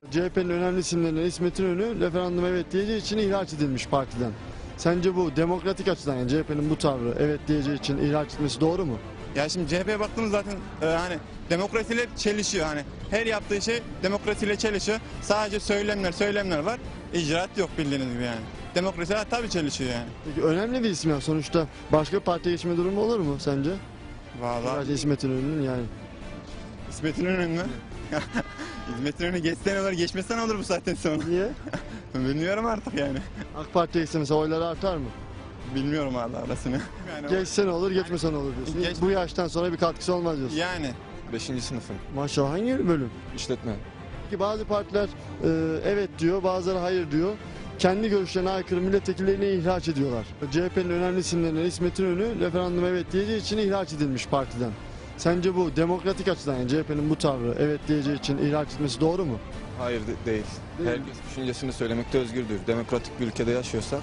CHP'nin önemli isimlerinden İsmet İnönü referandum evet diyeceği için ihraç edilmiş partiden. Sence bu demokratik açıdan, yani CHP'nin bu tavrı evet diyeceği için ihraç etmesi doğru mu? Ya şimdi CHP'ye baktığımız zaten hani demokrasiyle çelişiyor, hani her yaptığı şey demokrasiyle çelişiyor. Sadece söylemler var. İcraat yok bildiğiniz gibi yani. Demokrasiyle tabii çelişiyor yani. Peki önemli bir isim ya, sonuçta başka bir partiye geçme durumu olur mu sence? Vallahi Sadece İsmet İnönü'nün yani. İsmet İnönü mü? İsmet İnönü geçse ne olur, geçmese ne olur bu saatten sonra? Niye? Bilmiyorum artık yani. AK Parti'ye geçse mesela oyları artar mı? Bilmiyorum hala arasını. Yani Geçse ne olur, geçmese ne olur diyorsun. Geç- Bu yaştan sonra bir katkısı olmaz diyorsun. yani 5. sınıfım. Maşallah, hangi bölüm? İşletme. Ki bazı partiler evet diyor, bazıları hayır diyor. Kendi görüşlerine aykırı milletvekillerini ihraç ediyorlar. CHP'nin önemli isimlerinden İsmet İnönü referandum evet diyeceği için ihraç edilmiş partiden. Sence bu demokratik açıdan, yani CHP'nin bu tavrı evet diyeceği için ihraç etmesi doğru mu? Hayır değil. Değil mi? Herkes düşüncesini söylemekte özgürdür. Demokratik bir ülkede yaşıyorsa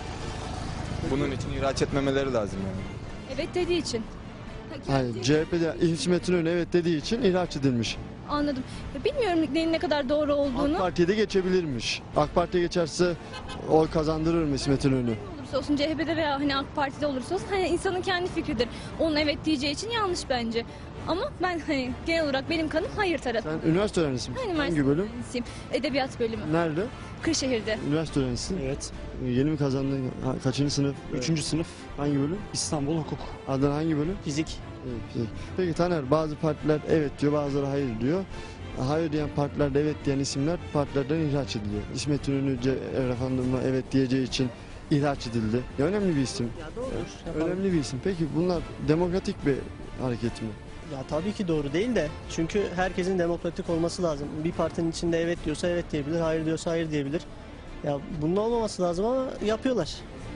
bunun için ihraç etmemeleri lazım yani. Evet dediği için. Hayır, CHP'de İsmet İnönü evet dediği için ihraç edilmiş. Anladım. Bilmiyorum neyin ne kadar doğru AK olduğunu. Parti'ye de geçebilirmiş. AK Parti'ye geçerse oy kazandırır mı İsmet İnönü? Olursa olsun CHP'de veya hani AK Parti'de olursa olsun hani insanın kendi fikridir. Onun evet diyeceği için yanlış bence. Ama ben hani genel olarak benim kanım hayır tarafı. Sen üniversite öğrencisi misin? Ben Hangi üniversite bölüm? öğrencisiyim. Edebiyat bölümü. Nerede? Kırşehir'de. Üniversite öğrencisi. Evet. Yeni mi kazandın? Kaçıncı sınıf? 3. sınıf Hangi bölüm? İstanbul Hukuk. Adın hangi bölüm? Fizik. Evet, güzel. Peki Taner, bazı partiler evet diyor, bazıları hayır diyor. Hayır diyen partilerde evet diyen isimler partilerden ihraç ediliyor. İsmet İnönü referandumuna evet diyeceği için ihraç edildi. Ya önemli bir isim. Ya doğrudur. Önemli bir isim. Peki bunlar demokratik bir hareket mi? Ya tabii ki doğru değil de çünkü herkesin demokratik olması lazım. Bir partinin içinde evet diyorsa evet diyebilir, hayır diyorsa hayır diyebilir. Ya bunun olmaması lazım ama yapıyorlar.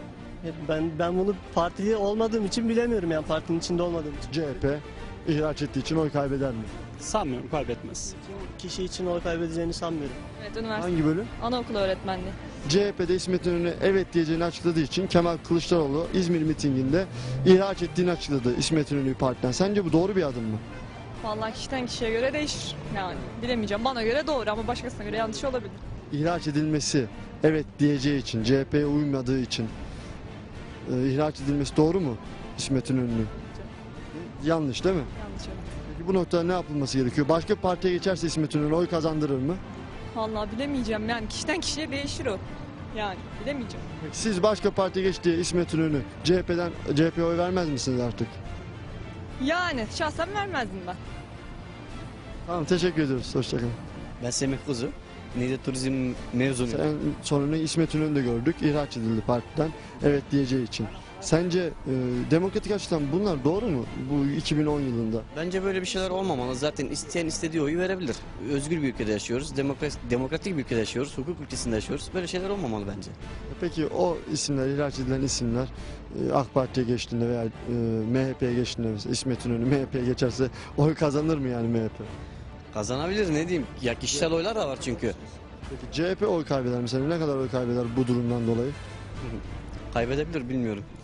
Ben bunu partili olmadığım için bilemiyorum, yani partinin içinde olmadığım için. CHP ihraç ettiği için oy kaybeder mi? Sanmıyorum, kaybetmez. Kişi için oy kaybedeceğini sanmıyorum. Evet, üniversite Hangi bölüm? anaokulu öğretmenliği. CHP'de İsmet İnönü evet diyeceğini açıkladığı için Kemal Kılıçdaroğlu İzmir mitinginde ihraç ettiğini açıkladı İsmet İnönü'yü partiden. Sence bu doğru bir adım mı? Vallahi kişiden kişiye göre değişir. Yani bilemeyeceğim. Bana göre doğru ama başkasına göre yanlış olabilir. İhraç edilmesi evet diyeceği için, CHP'ye uymadığı için ihraç edilmesi doğru mu İsmet İnönü'nün? Yanlış değil mi? Yanlış evet. Peki bu noktada ne yapılması gerekiyor? Başka bir partiye geçerse İsmet İnönü oy kazandırır mı? Vallahi bilemeyeceğim. Yani kişiden kişiye değişir o. Yani bilemeyeceğim. Peki siz başka partiye geç diye İsmet İnönü CHP'ye oy vermez misiniz artık? Yani şahsen vermezdim ben. Tamam, teşekkür ediyoruz. Hoşçakalın. Ben Semih Kuzu. Niğde Turizm mezunuyum. En sonunu İsmet İnönü'nde gördük. İhraç edildi partiden evet diyeceği için. Sence demokratik açıdan bunlar doğru mu bu 2010 yılında? Bence böyle bir şeyler olmamalı. Zaten isteyen istediği oyu verebilir. Özgür bir ülkede yaşıyoruz. Demokratik bir ülkede yaşıyoruz. Hukuk ülkesinde yaşıyoruz. Böyle şeyler olmamalı bence. Peki o isimler, ihraç edilen isimler AK Parti'ye geçtiğinde veya MHP'ye geçtiğinde, mesela İsmet İnönü MHP'ye geçerse oy kazanır mı yani MHP? Kazanabilir, ne diyeyim. Ya kişisel oylar da var çünkü. Peki CHP oy kaybeder mesela, ne kadar oy kaybeder bu durumdan dolayı? Kaybedebilir bilmiyorum.